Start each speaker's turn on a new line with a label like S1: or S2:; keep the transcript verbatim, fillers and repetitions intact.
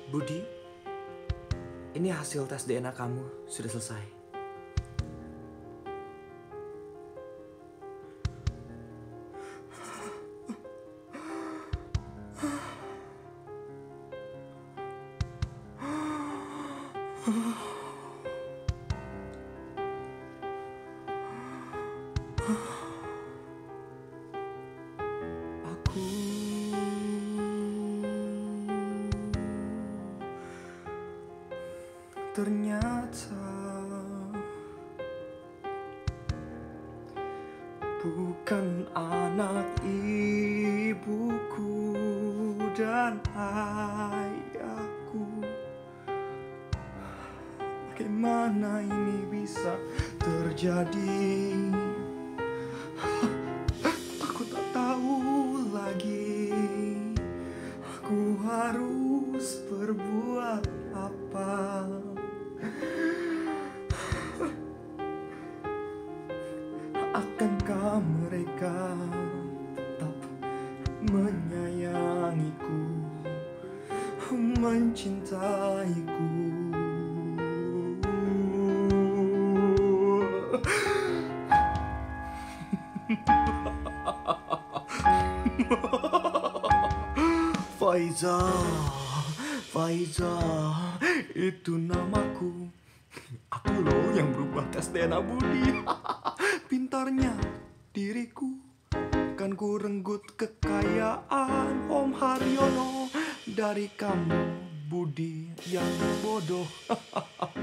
S1: Budi, ini hasil tes D N A kamu sudah selesai. Aku ternyata bukan anak ibuku dan ayahku. Bagaimana ini bisa terjadi? Aku tak tahu lagi aku harus berbuat apa. Akankah mereka tetap menyayangiku, mencintaiku? Faiza, Faiza, itu namaku. Aku loh yang berubah tes D N A Budi. Pintarnya diriku, kan ku renggut kekayaan Om Haryono dari kamu, Budi yang bodoh.